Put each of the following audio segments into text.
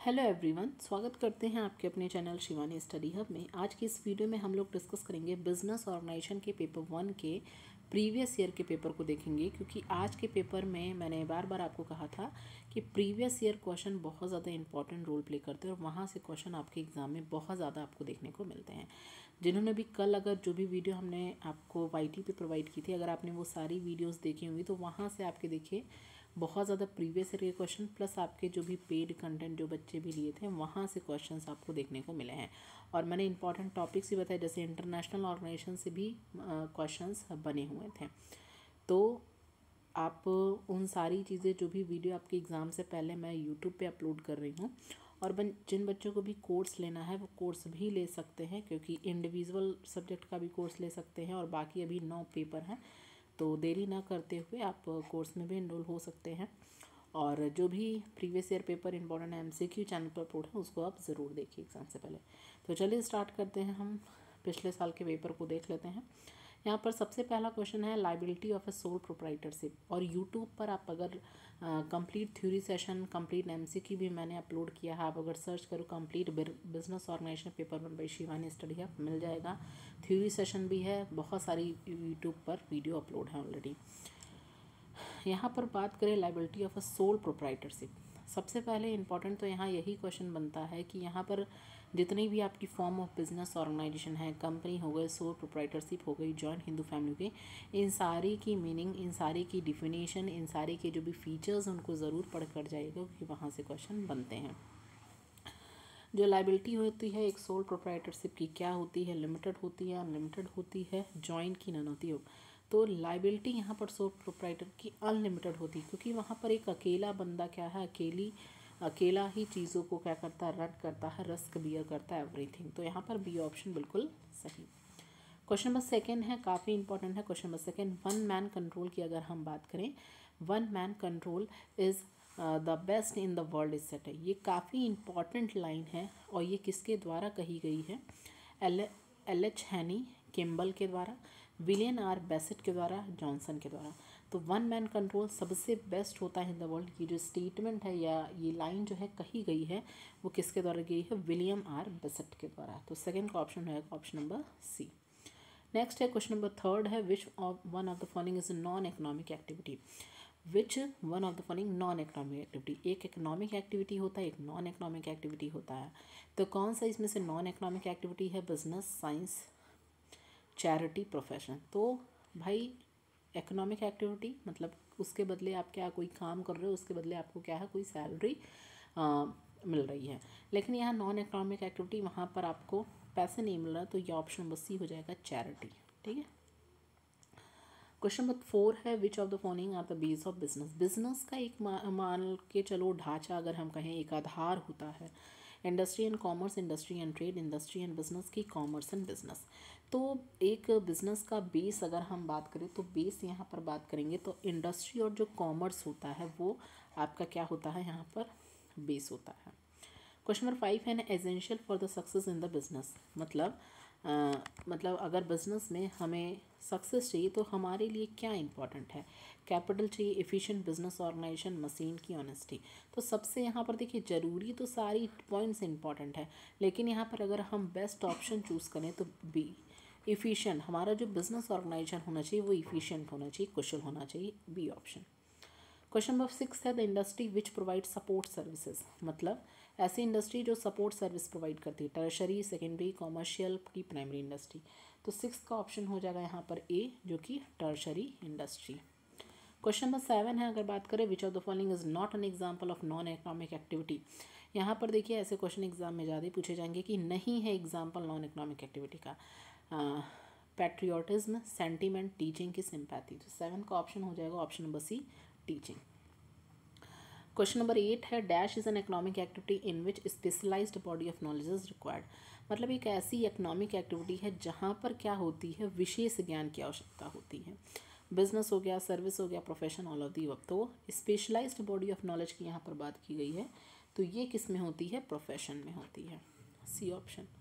Hello everyone, स्वागत करते हैं आपके अपने चैनल शिवानी स्टडी हब में। आज की इस वीडियो में हम लोग डिस्कस करेंगे बिजनेस ऑर्गेनाइजेशन के पेपर 1 के प्रीवियस ईयर के पेपर को देखेंगे, क्योंकि आज के पेपर में मैंने बार बार आपको कहा था कि प्रीवियस ईयर क्वेश्चन बहुत ज़्यादा इंपॉर्टेंट रोल प्ले करते हैं और वहाँ से क्वेश्चन आपके एग्जाम में बहुत ज़्यादा आपको देखने को मिलते हैं। जिन्होंने भी कल अगर जो भी वीडियो हमने आपको YT पे प्रोवाइड की थी, अगर आपने वो सारी वीडियोज़ देखी होंगी तो वहाँ से आपके देखिए बहुत ज़्यादा प्रीवियस ईयर के क्वेश्चन प्लस आपके जो भी पेड कंटेंट जो बच्चे भी लिए थे वहाँ से क्वेश्चंस आपको देखने को मिले हैं। और मैंने इंपॉर्टेंट टॉपिक्स भी बताए, जैसे इंटरनेशनल ऑर्गेनाइजेशन से भी क्वेश्चंस बने हुए थे। तो आप उन सारी चीज़ें जो भी वीडियो आपके एग्ज़ाम से पहले मैं यूट्यूब पे अपलोड कर रही हूँ, और जिन बच्चों को भी कोर्स लेना है वो कोर्स भी ले सकते हैं, क्योंकि इंडिविजुअल सब्जेक्ट का भी कोर्स ले सकते हैं और बाकी अभी 9 पेपर हैं। तो देरी ना करते हुए आप कोर्स में भी इनरोल हो सकते हैं। और जो भी previous year paper important MCQ channel पर अपलोड है उसको आप ज़रूर देखिए एग्ज़ाम से पहले। तो चलिए स्टार्ट करते हैं, हम पिछले साल के पेपर को देख लेते हैं। यहाँ पर सबसे पहला क्वेश्चन है liability of a sole proprietorship. और यूट्यूब पर आप अगर complete theory session, complete MCQ भी मैंने अपलोड किया है, आप अगर सर्च करो complete business organization paper 1 by Shivani study hub मिल जाएगा। थ्योरी सेशन भी है, बहुत सारी यूट्यूब पर वीडियो अपलोड है ऑलरेडी। यहाँ पर बात करें liability of a sole proprietorship, सबसे पहले इंपॉर्टेंट तो यहाँ यही क्वेश्चन बनता है कि यहाँ पर जितनी भी आपकी फॉर्म ऑफ बिजनेस ऑर्गेनाइजेशन है, कंपनी हो गई, सोल प्रोप्राइटरशिप हो गई, जॉइंट हिंदू फैमिली हो गई, इन सारी की मीनिंग, इन सारी की डिफिनीशन, इन सारे के जो भी फीचर्स उनको ज़रूर पढ़ कर जाइएगा, क्योंकि वहाँ से क्वेश्चन बनते हैं। जो लायबिलिटी होती है एक सोल प्रोप्राइटरशिप की, क्या होती है, लिमिटेड होती है, अनलिमिटेड होती है, जॉइंट की नन होती है। तो लायबिलिटी यहाँ पर सोल प्रोप्राइटर की अनलिमिटेड होती है, क्योंकि वहाँ पर एक अकेला बंदा क्या है, अकेला ही चीज़ों को क्या करता है, रन करता है, रिस्क बियर करता है एवरीथिंग। तो यहाँ पर बी ऑप्शन बिल्कुल सही। क्वेश्चन नंबर सेकेंड है, काफ़ी इंपॉर्टेंट है question number second. One man control की अगर हम बात करें, one man control is the best in the world is set है। ये काफ़ी इंपॉर्टेंट लाइन है और ये किसके द्वारा कही गई है? एल एच हैनी किम्बल के द्वारा, विलियम आर बेसेट के द्वारा, जॉनसन के द्वारा। तो वन मैन कंट्रोल सबसे बेस्ट होता है इन द वर्ल्ड, ये जो स्टेटमेंट है या ये लाइन जो है कही गई है वो किसके द्वारा गई है? विलियम आर बेसेट के द्वारा। तो सेकेंड का ऑप्शन है ऑप्शन नंबर सी। नेक्स्ट है क्वेश्चन नंबर थर्ड है, which one of the following is non economic activity. Which one of the following non economic activity, एक इकोनॉमिक एक्टिविटी होता है, एक नॉन इकोनॉमिक एक्टिविटी होता है। तो कौन सा इसमें से नॉन इकोनॉमिक एक्टिविटी है? Business, science, charity, profession. तो भाई इकोनॉमिक एक्टिविटी मतलब उसके बदले आप क्या कोई काम कर रहे हो, उसके बदले आपको क्या है, कोई सैलरी मिल रही है। लेकिन यहाँ नॉन इकोनॉमिक एक्टिविटी, वहाँ पर आपको पैसे नहीं मिल रहा, तो ये ऑप्शन नंबर सी हो जाएगा, चैरिटी। ठीक है। क्वेश्चन नंबर 4 है, which of the following are the base of business. Business का एक मान के चलो ढांचा अगर हम कहें, एक आधार होता है। Industry and commerce, industry and trade, industry and business की, कॉमर्स एंड बिजनेस। तो एक बिजनेस का बेस अगर हम बात करें तो बेस यहाँ पर बात करेंगे तो इंडस्ट्री और जो कॉमर्स होता है वो आपका क्या होता है, यहाँ पर बेस होता है। क्वेश्चन नंबर 5 है ना, essential for the success in the business. मतलब अगर बिजनेस में हमें सक्सेस चाहिए तो हमारे लिए क्या इंपॉर्टेंट है? कैपिटल चाहिए, एफिशिएंट बिजनेस ऑर्गेनाइजेशन, मशीन की ऑनेस्टी। तो सबसे यहाँ पर देखिए जरूरी तो सारी पॉइंट्स इंपॉर्टेंट है, लेकिन यहाँ पर अगर हम बेस्ट ऑप्शन चूज़ करें तो बी, इफ़िशिएंट। हमारा जो बिजनेस ऑर्गेनाइजेशन होना चाहिए वो इफ़िशिएंट होना चाहिए, कुशल होना चाहिए, बी ऑप्शन। क्वेश्चन नंबर 6 है, the industry which provide support services. मतलब ऐसी इंडस्ट्री जो सपोर्ट सर्विस प्रोवाइड करती है, टर्शरी, सेकेंडरी, कॉमर्शियल की, प्राइमरी इंडस्ट्री। तो 6 का ऑप्शन हो जाएगा यहाँ पर ए, जो कि टर्शरी इंडस्ट्री। क्वेश्चन नंबर 7 है, अगर बात करें which of the following is not an example of non economic activity. यहाँ पर देखिए ऐसे क्वेश्चन एग्जाम में ज़्यादा पूछे जाएंगे कि नहीं है एग्जाम्पल नॉन इकोनॉमिक एक्टिविटी का। पैट्रियोटिज्म, सेंटीमेंट, टीचिंग की, सिंपैथी। तो 7 का ऑप्शन हो जाएगा option number C, teaching. Question number 8 है, dash is an economic activity in which specialized body of knowledge is required. मतलब एक ऐसी इकोनॉमिक एक्टिविटी है जहाँ पर क्या होती है, विशेष ज्ञान की आवश्यकता होती है। बिजनेस हो गया, सर्विस हो गया, प्रोफेशन, ऑल ऑफ दी अब। तो स्पेशलाइज्ड बॉडी ऑफ नॉलेज की यहाँ पर बात की गई है, तो ये किस में होती है? प्रोफेशन में होती है, सी ऑप्शन।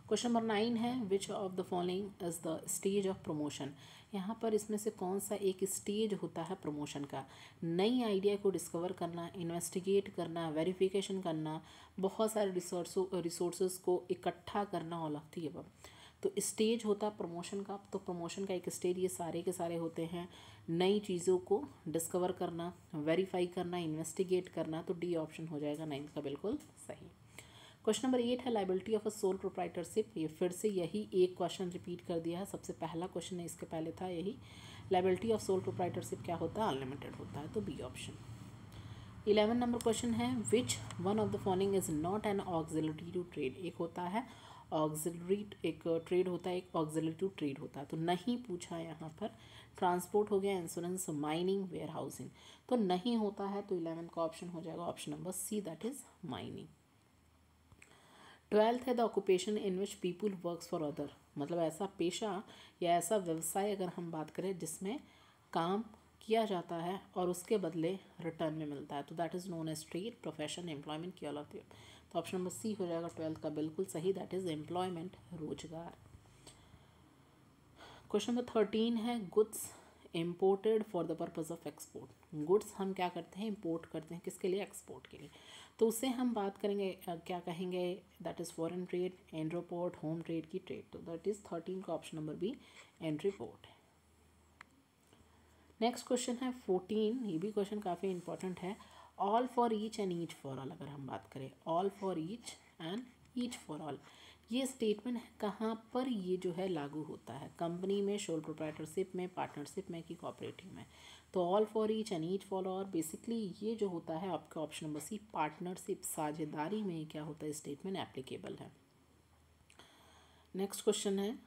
क्वेश्चन नंबर 9 है which of the following is the stage of promotion. यहाँ पर इसमें से कौन सा एक स्टेज होता है प्रमोशन का। नई आइडिया को डिस्कवर करना, इन्वेस्टिगेट करना, वेरिफिकेशन करना, बहुत सारे रिसोर्सेज को इकट्ठा करना, ऑल ऑफ दी अबव। तो स्टेज होता है प्रमोशन का, तो प्रमोशन का एक स्टेज ये सारे के सारे होते हैं। नई चीज़ों को डिस्कवर करना, वेरीफाई करना, इन्वेस्टिगेट करना, तो डी ऑप्शन हो जाएगा 9 का बिल्कुल सही। क्वेश्चन नंबर 8 है liability of a sole proprietorship. ये फिर से यही एक क्वेश्चन रिपीट कर दिया है, सबसे पहला क्वेश्चन है, इसके पहले था यही। लाइबिलिटी ऑफ सोल प्रोप्राइटरशिप क्या होता है, अनलिमिटेड होता है, तो बी ऑप्शन। 11 नंबर क्वेश्चन है which one of the following is not an auxiliary to trade. एक होता है ऑक्सिलरी, एक ट्रेड होता है, एक ऑक्सिलरी टू ट्रेड होता है, तो नहीं पूछा यहाँ पर। ट्रांसपोर्ट हो गया, इंश्योरेंस, माइनिंग, वेयर हाउसिंग, तो नहीं होता है, तो 11 का ऑप्शन हो जाएगा option number C, that is mining. 12th है the occupation in which people works for other. मतलब ऐसा पेशा या ऐसा व्यवसाय अगर हम बात करें जिसमें काम किया जाता है और उसके बदले रिटर्न में मिलता है, तो that is known as trade, profession, employment, की ऑल ऑफ द। तो ऑप्शन नंबर सी हो जाएगा 12th का बिल्कुल सही, दैट इज एम्प्लॉयमेंट, रोजगार। क्वेश्चन नंबर 13 है goods imported for the purpose of export. Goods हम क्या करते हैं, इम्पोर्ट करते हैं, किसके लिए, एक्सपोर्ट के लिए। तो उससे हम बात करेंगे क्या कहेंगे, that is foreign trade, entrepot, home trade की ट्रेड, तो दैट इज़ 13 का ऑप्शन नंबर बी एंट्रीपोर्ट है। नेक्स्ट क्वेश्चन है 14, ये भी क्वेश्चन काफ़ी इंपॉर्टेंट है। All for each and each for all, अगर हम बात करें all for each and each for all, ये स्टेटमेंट है कहाँ पर ये जो है लागू होता है, कंपनी में, सोल प्रोप्राइटरशिप में, पार्टनरशिप में, कि कोऑपरेटिव में। तो all for each and each for all, basically ये जो होता है आपका ऑप्शन नंबर सी, पार्टनरशिप, साझेदारी में क्या होता है, स्टेटमेंट एप्लीकेबल है। नेक्स्ट क्वेश्चन है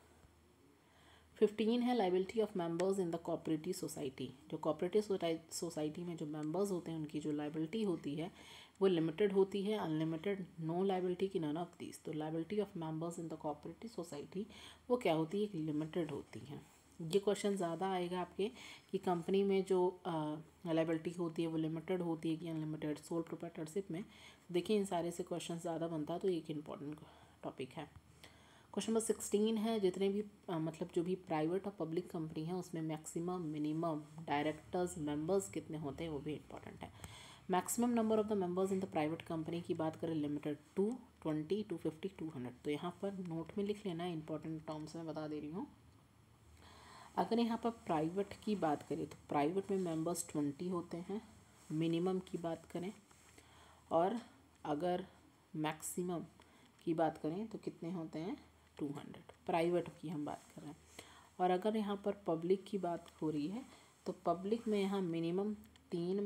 15 है liability of members in the cooperative society. जो कोऑपरेटिव सोसाइटी में जो मेंबर्स होते हैं उनकी जो लाइबिलिटी होती है वो लिमिटेड होती है, अनलिमिटेड, नो लाइबिलिटी की, नन ऑफ दिस। तो liability of members in the cooperative society वो क्या होती है, लिमिटेड होती है। ये क्वेश्चन ज़्यादा आएगा आपके कि कंपनी में जो लाइबिलिटी होती है वो लिमिटेड होती है कि अनलिमिटेड, सोल प्रोप्राइटरशिप में। देखिए इन सारे से क्वेश्चन ज़्यादा बनता है, तो एक इम्पॉर्टेंट टॉपिक है। क्वेश्चन नंबर 16 है जितने भी मतलब जो भी प्राइवेट और पब्लिक कंपनी है उसमें मैक्सिमम, मिनिमम, डायरेक्टर्स, मेंबर्स कितने होते हैं वो भी इंपॉर्टेंट है। Maximum number of the members in the private company की बात करें लिमिटेड 2, 20, 250, 200। तो यहाँ पर नोट में लिख लेना, इंपॉर्टेंट टर्म्स में बता दे रही हूँ। अगर यहाँ पर प्राइवेट की बात करें तो प्राइवेट में मेंबर्स 20 होते हैं, मिनिमम की बात करें, और अगर मैक्सिमम की बात करें तो कितने होते हैं, 200। प्राइवेट की हम बात कर रहे हैं। और अगर यहाँ पर पब्लिक की बात हो रही है तो पब्लिक में यहाँ मिनिमम 7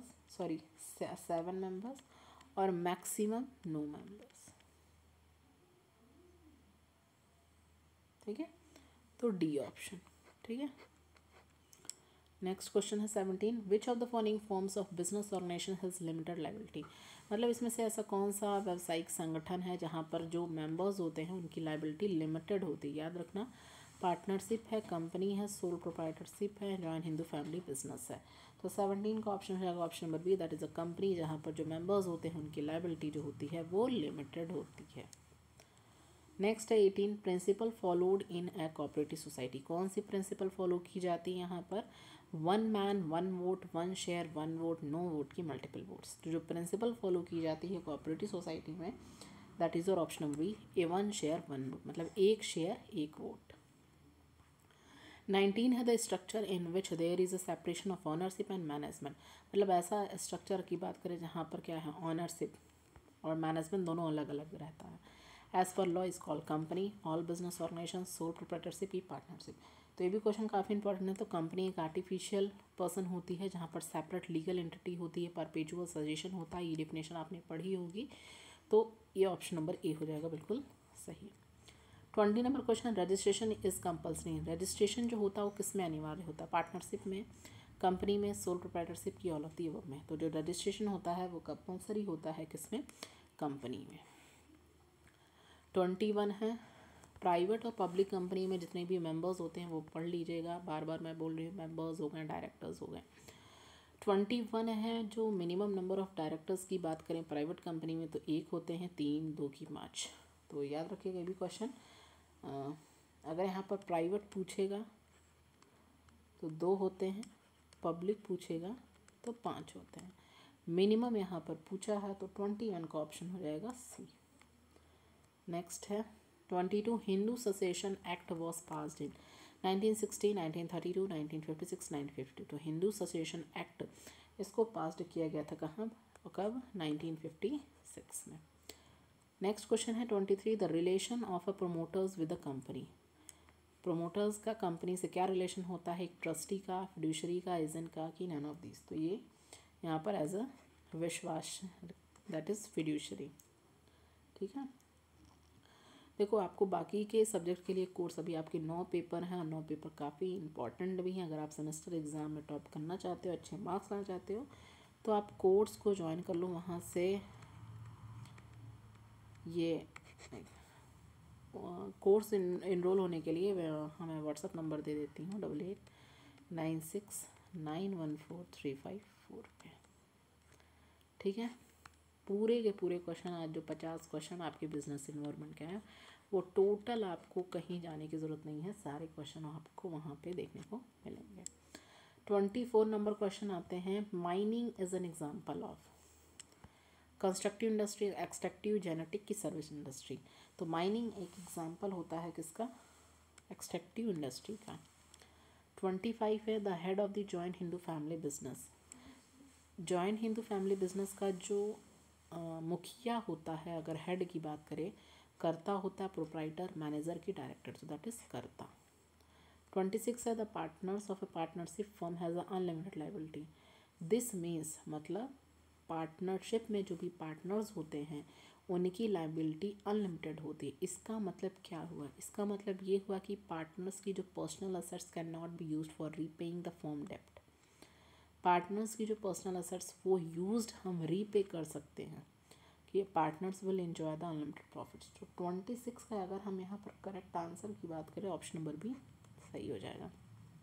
मेंबर्स और मैक्सिमम 9 मेंबर्स। ठीक है, तो डी ऑप्शन। ठीक है, नेक्स्ट क्वेश्चन है 17, which of the following forms of business organization has limited liability. मतलब इसमें से ऐसा कौन सा व्यावसायिक संगठन है जहाँ पर जो मेंबर्स होते हैं उनकी लाइबिलिटी लिमिटेड होती है। याद रखना, पार्टनरशिप है, कंपनी है, सोल प्रोप्राइटरशिप है, जॉइंट हिंदू फैमिली बिजनेस है। तो 17 का ऑप्शन हो जाएगा option number B, that is a company जहाँ पर जो मेंबर्स होते हैं उनकी लाइबिलिटी जो होती है वो लिमिटेड होती है। नेक्स्ट है 18, principle followed in a cooperative society. कौन सी प्रिंसिपल फॉलो की जाती है यहाँ पर, 1 man 1 vote, 1 share 1 vote, no vote की मल्टीपल वोट्स। तो जो प्रिंसिपल फॉलो की जाती है कोऑपरेटिव सोसाइटी में दैट इज और option number B, a 1 share 1 vote, मतलब 1 शेयर 1 वोट। 19 है the structure in which there is a separation of ownership and management. मतलब ऐसा स्ट्रक्चर की बात करें जहाँ पर क्या है, ऑनरशिप और मैनेजमेंट दोनों अलग अलग रहता है। As per law is called company, all business organization, sole proprietorship, E partnership. तो ये भी क्वेश्चन काफ़ी इंपॉर्टेंट है। तो कंपनी एक आर्टिफिशियल पर्सन होती है जहाँ पर सेपरेट लीगल एंटिटी होती है, परपेचुअल सजेशन होता है, ये डेफिनेशन आपने पढ़ी होगी। तो ये ऑप्शन नंबर ए हो जाएगा बिल्कुल सही। 20 number question, registration is compulsory. Registration जो होता है वो किस में अनिवार्य होता है, पार्टनरशिप में, कंपनी में, सोल प्रोप्राइटरशिप की, ऑल ऑफ द अबव में। तो जो रजिस्ट्रेशन होता है वो कंपल्सरी होता है किस में, कंपनी में। 21 है प्राइवेट और पब्लिक कंपनी में जितने भी मेंबर्स होते हैं वो पढ़ लीजिएगा, बार बार मैं बोल रही हूँ, मेंबर्स हो गए, डायरेक्टर्स हो गए। 21 है जो मिनिमम नंबर ऑफ़ डायरेक्टर्स की बात करें प्राइवेट कंपनी में तो 1 होते हैं, 3, 2 की 5। तो याद रखिएगा ये भी क्वेश्चन। अगर यहाँ पर प्राइवेट पूछेगा तो 2 होते हैं, पब्लिक पूछेगा तो 5 होते हैं। मिनिमम यहाँ पर पूछा है तो 21 का ऑप्शन हो जाएगा सी। नेक्स्ट है 22, Hindu succession act was passed in 1960, 1932, 1956, 1952। तो हिंदू सेसेशन एक्ट इसको पास्ड किया गया था कहाँ और कब? 1956 में। नेक्स्ट क्वेश्चन है 23, the relation of a promoters with a company. Promoters का कंपनी से क्या रिलेशन होता है? एक ट्रस्टी का, फिड्यूशरी का, एजेंट का, कि नन ऑफ दिस। तो ये यहाँ पर एज अ विश्वास, दैट इज़ फिड्यूशरी। ठीक है, देखो आपको बाकी के सब्जेक्ट के लिए कोर्स अभी आपके 9 पेपर हैं और 9 पेपर काफ़ी इंपॉर्टेंट भी हैं। अगर आप सेमेस्टर एग्ज़ाम में टॉप करना चाहते हो, अच्छे मार्क्स लाना चाहते हो, तो आप कोर्स को ज्वाइन कर लो। वहाँ से ये कोर्स इनरोल होने के लिए हमें व्हाट्सअप नंबर दे देती हूँ 8896914354 पे। ठीक है, पूरे के पूरे क्वेश्चन, आज जो 50 क्वेश्चन आपके बिजनेस इन्वायरमेंट के हैं, वो टोटल आपको कहीं जाने की ज़रूरत नहीं है, सारे क्वेश्चन आपको वहाँ पे देखने को मिलेंगे। 24 नंबर क्वेश्चन आते हैं, mining is an example of constructive industry, extractive, genetic की सर्विस इंडस्ट्री। तो माइनिंग एक एग्जाम्पल होता है किसका? एक्सट्रैक्टिव इंडस्ट्री का। 25 है, the head of the joint Hindu family business. Joint Hindu family business का जो मुखिया होता है, अगर हेड की बात करें, कर्ता होता है प्रोप्राइटर, मैनेजर की डायरेक्टर, तो दैट इज कर्ता। 26 है, the partners of a partnership firm has a unlimited liability. This means मतलब पार्टनरशिप में जो भी पार्टनर्स होते हैं उनकी लाइबिलिटी अनलिमिटेड होती है। इसका मतलब क्या हुआ? इसका मतलब ये हुआ कि पार्टनर्स की जो personal assets can not be used for repaying the firm डेप्ट। पार्टनर्स की जो पर्सनल असेट्स वो यूज्ड हम रीपे कर सकते हैं कि partners will enjoy the unlimited profits. तो 26 का अगर हम यहाँ पर करेक्ट आंसर की बात करें, ऑप्शन नंबर बी सही हो जाएगा।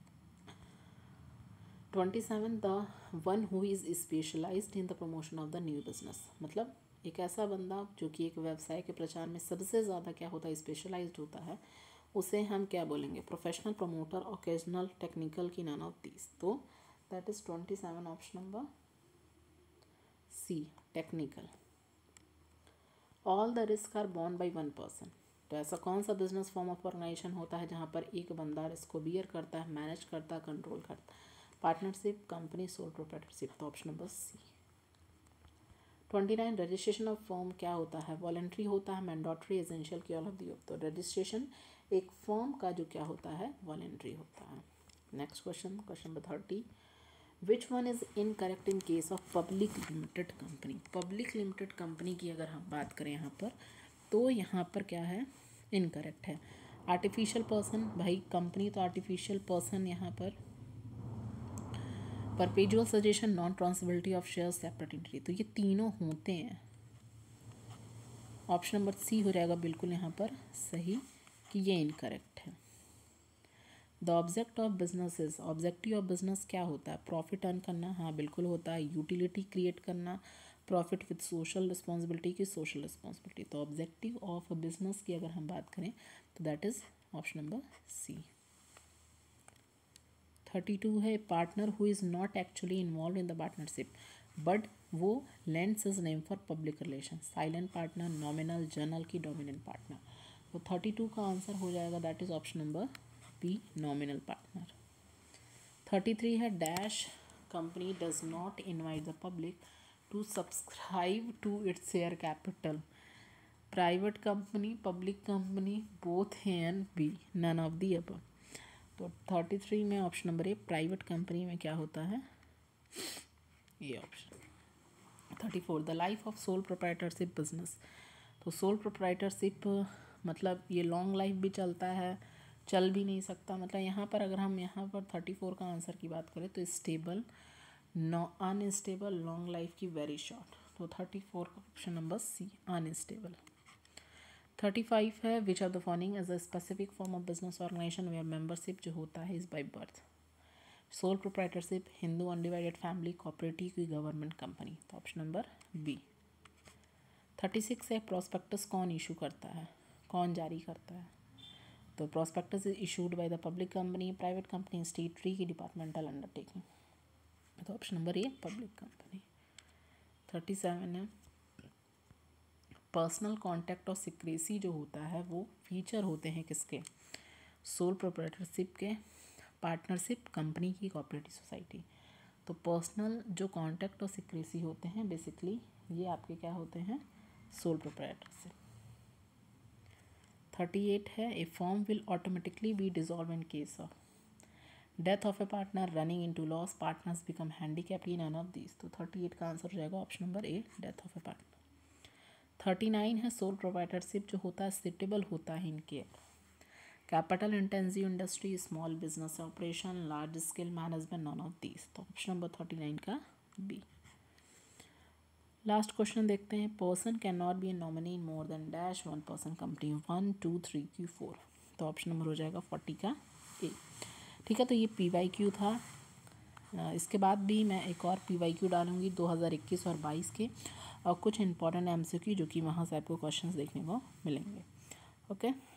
27, the one who is specialised in the promotion of the new business. मतलब एक ऐसा बंदा जो कि एक व्यवसाय के प्रचार में सबसे ज़्यादा क्या होता है? स्पेशलाइज्ड होता है। उसे हम क्या बोलेंगे? प्रोफेशनल, प्रमोटर, ओकेजनल, टेक्निकल, की नन ऑफ दीज। तो that is 27 option number C, technical. All the risk are borne by one person. तो ऐसा कौन सा बिजनेस फॉर्म ऑफ ऑर्गेनाइजेशन होता है जहाँ पर एक बंदा रिस्क को बियर करता है, मैनेज करता है, कंट्रोल करता है? Partnership, company, sole proprietorship. तो option number C. 29, registration of firm क्या होता है? वॉलेंट्री होता है, मैंडेटरी, एसेंशियल, की ऑल ऑफ दी। तो रजिस्ट्रेशन एक फर्म का जो क्या होता है? वॉलेंट्री होता है। Next question, question number 30, which one is incorrect in case of public limited company. Public limited company की अगर हम बात करें यहाँ पर, तो यहाँ पर क्या है? इनकरेक्ट है। आर्टिफिशियल पर्सन, भाई कंपनी तो आर्टिफिशियल पर्सन यहाँ पर। Perpetual succession, non transferability of share, separate entity. तो ये तीनों होते हैं। ऑप्शन नंबर सी हो जाएगा बिल्कुल यहाँ पर सही कि ये इनकरेक्ट है। The object of business is, objective of business क्या होता है? प्रॉफिट अर्न करना, हाँ बिल्कुल होता है। यूटिलिटी क्रिएट करना, प्रॉफिट विद सोशल रिस्पॉन्सिबिलिटी की सोशल रिस्पॉन्सिबिलिटी। तो ऑब्जेक्टिव ऑफ बिजनेस की अगर हम बात करें तो that is option number C. 32 है, partner who is not actually involve in the partnership but वो lends his name for public relation. Silent partner, nominal, general की डोमिनेंट पार्टनर। तो 32 का आंसर हो जाएगा that is option number B, nominal partner. 33 है, dash company does not invite the public to subscribe to its share capital. Private company, public company, both हैं and B, none of the above. तो 33 में option number A, private company में क्या होता है? ये option. 34, the life of sole proprietorship business. तो sole proprietorship मतलब ये लॉन्ग लाइफ भी चलता है, चल भी नहीं सकता। मतलब यहाँ पर अगर हम यहाँ पर 34 का आंसर की बात करें तो स्टेबल, अनस्टेबल, लॉन्ग लाइफ की वेरी शॉर्ट। तो 34 का ऑप्शन नंबर सी, अनस्टेबल। 35 है, which of the following as a specific form of business organisation where membership जो होता है is by birth. Sole proprietorship, Hindu undivided family, cooperative की government company. तो option number B. 36 है prospectus कौन issue करता है, कौन जारी करता है। तो prospectus is issued by the public company, private company, statutory की डिपार्टमेंटल अंडरटेकिंग। तो option number A public company. 37 है पर्सनल कॉन्टैक्ट और सिक्रेसी जो होता है वो फीचर होते हैं किसके, सोल प्रोप्राइटरशिप के, पार्टनरशिप, कंपनी की, कोऑपरेटिव सोसाइटी। तो पर्सनल जो कॉन्टैक्ट और सिक्रेसी होते हैं बेसिकली ये आपके क्या होते हैं, सोल प्रोप्राइटरशिप। 38 है a firm will automatically be dissolve in case of death of a partner, running into loss, partners become handicapped in none of this. तो 38 का आंसर हो जाएगा option number A death of a partner. 39 है sole proprietorship जो होता है suitable होता है इनके capital intensive industry, small business operation, large scale management, none of these. तो ऑप्शन नंबर 39 का बी। लास्ट क्वेश्चन देखते हैं person can not be a nominee in more than dash 1 person company 1 2 3 Q 4। तो option number हो जाएगा 40 का ए। ठीक है, तो ये PYQ था। इसके बाद भी मैं एक और PYQ डालूंगी 2021 और 22 के और कुछ इंपॉर्टेंट MCQ जो कि वहाँ से आपको क्वेश्चंस देखने को मिलेंगे। ओके।